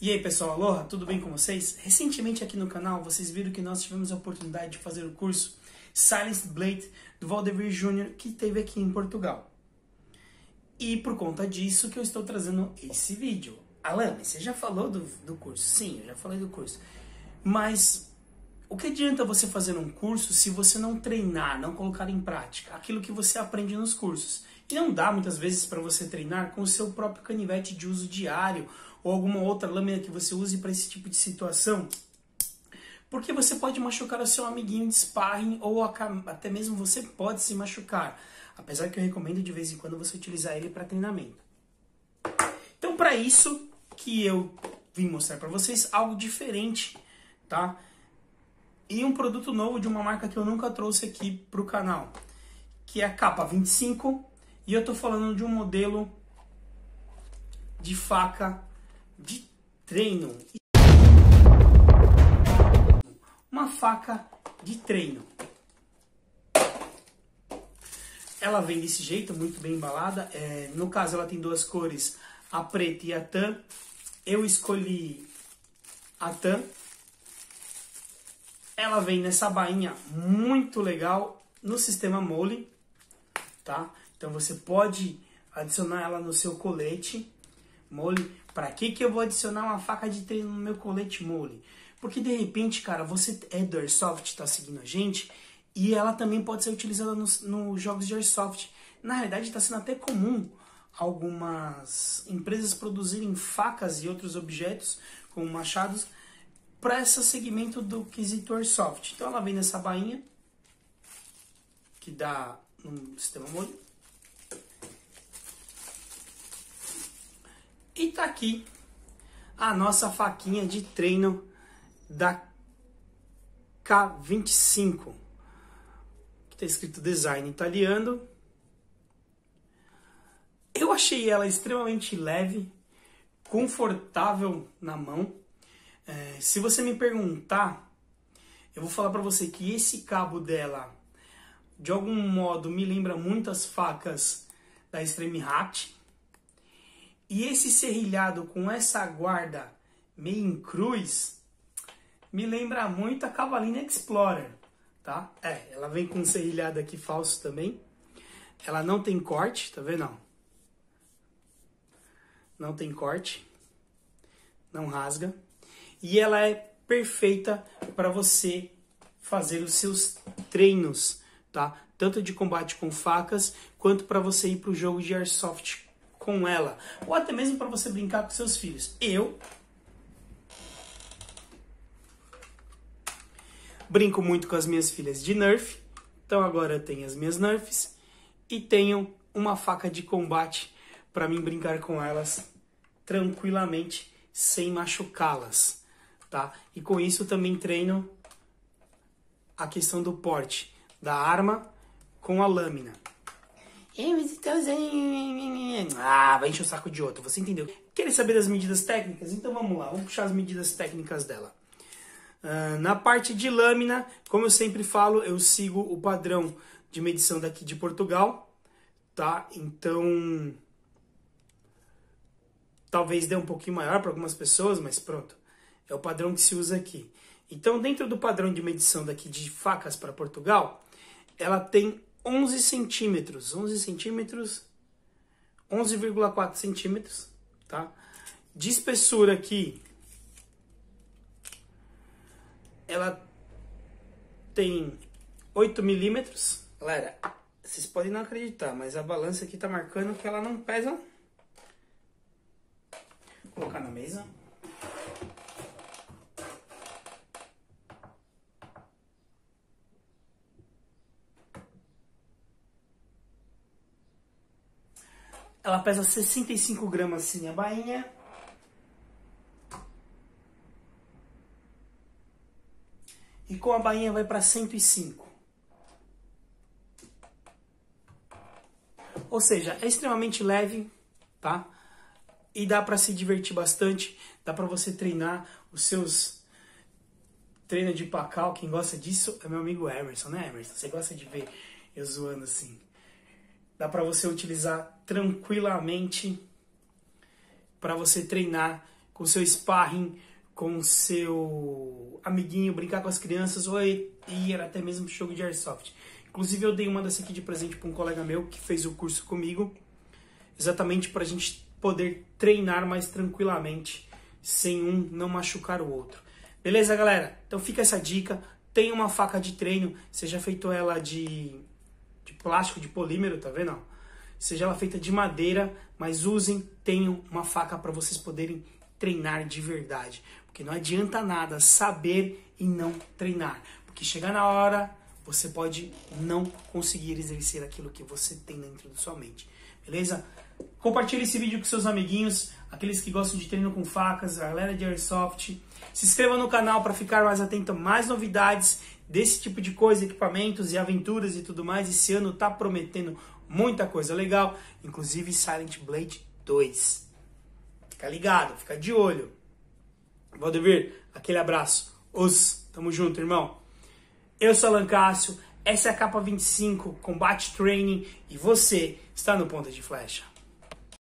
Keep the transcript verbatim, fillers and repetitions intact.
E aí pessoal, aloha, tudo bem com vocês? Recentemente aqui no canal vocês viram que nós tivemos a oportunidade de fazer o curso Silenced Blade do Valdevir Júnior que teve aqui em Portugal. E por conta disso que eu estou trazendo esse vídeo. Alan, você já falou do, do curso? Sim, eu já falei do curso. Mas o que adianta você fazer um curso se você não treinar, não colocar em prática aquilo que você aprende nos cursos? E não dá muitas vezes para você treinar com o seu próprio canivete de uso diário ou alguma outra lâmina que você use para esse tipo de situação, porque você pode machucar o seu amiguinho de sparring ou até mesmo você pode se machucar, apesar que eu recomendo de vez em quando você utilizar ele para treinamento. Então, para isso que eu vim mostrar para vocês algo diferente, tá? E um produto novo de uma marca que eu nunca trouxe aqui para o canal, que é a Capa vinte e cinco, e eu estou falando de um modelo de faca de treino. Uma faca de treino. Ela vem desse jeito, muito bem embalada. É, no caso, ela tem duas cores, a preta e a tan. Eu escolhi a tan. Ela vem nessa bainha muito legal no sistema mole, tá? Então você pode adicionar ela no seu colete mole. Para que que eu vou adicionar uma faca de treino no meu colete mole? Porque de repente, cara, você é do Airsoft, tá seguindo a gente, e ela também pode ser utilizada nos, nos jogos de Airsoft. Na realidade, está sendo até comum algumas empresas produzirem facas e outros objetos, como machados, para esse segmento do quesito Airsoft. Então ela vem nessa bainha, que dá no sistema mole. E tá aqui a nossa faquinha de treino da K vinte e cinco. Que tá escrito design italiano. Eu achei ela extremamente leve, confortável na mão. É, se você me perguntar, eu vou falar pra você que esse cabo dela, de algum modo, me lembra muito as facas da Extreme Hat. E esse serrilhado com essa guarda meio em cruz me lembra muito a Cavallina Explorer, tá? É, ela vem com um serrilhado aqui falso também. Ela não tem corte, tá vendo? Não tem corte, não rasga. E ela é perfeita para você fazer os seus treinos, tá? Tanto de combate com facas, quanto para você ir para o jogo de Airsoft com ela, ou até mesmo para você brincar com seus filhos. Eu brinco muito com as minhas filhas de Nerf, então agora eu tenho as minhas Nerfs e tenho uma faca de combate para mim brincar com elas tranquilamente, sem machucá-las, tá? E com isso também treino a questão do porte da arma com a lâmina. Ah, vai encher o saco de outro, você entendeu? Quer saber das medidas técnicas? Então vamos lá, vamos puxar as medidas técnicas dela. Uh, na parte de lâmina, como eu sempre falo, eu sigo o padrão de medição daqui de Portugal, tá? Então, talvez dê um pouquinho maior para algumas pessoas, mas pronto, é o padrão que se usa aqui. Então, dentro do padrão de medição daqui de facas para Portugal, ela tem onze centímetros, onze centímetros, onze vírgula quatro centímetros, tá? De espessura aqui, ela tem oito milímetros. Galera, vocês podem não acreditar, mas a balança aqui tá marcando que ela não pesa. Vou colocar na mesa. Ela pesa sessenta e cinco gramas assim a bainha. E com a bainha vai para cento e cinco. Ou seja, é extremamente leve, tá? E dá para se divertir bastante. Dá para você treinar os seus treinos de pacal. Quem gosta disso é meu amigo Emerson, né, Emerson? Você gosta de ver eu zoando assim. Dá para você utilizar tranquilamente para você treinar com seu sparring, com seu amiguinho, brincar com as crianças ou ir até mesmo jogo de airsoft. Inclusive eu dei uma dessa aqui de presente para um colega meu que fez o curso comigo, exatamente para a gente poder treinar mais tranquilamente, sem um não machucar o outro. Beleza, galera? Então fica essa dica. Tem uma faca de treino, seja feito ela de, de plástico, de polímero, tá vendo? Seja ela feita de madeira, mas usem, tenham uma faca para vocês poderem treinar de verdade. Porque não adianta nada saber e não treinar. Porque chegar na hora, você pode não conseguir exercer aquilo que você tem dentro da sua mente. Beleza? Compartilhe esse vídeo com seus amiguinhos, aqueles que gostam de treino com facas, a galera de airsoft. Se inscreva no canal para ficar mais atento a mais novidades desse tipo de coisa, equipamentos e aventuras e tudo mais. Esse ano tá prometendo muita coisa legal, inclusive Silent Blade dois. Fica ligado, fica de olho. Valdevir, aquele abraço. Os, tamo junto, irmão. Eu sou Alan Cássio, essa é a Capa vinte e cinco Combat Training e você está no Ponta de Flecha.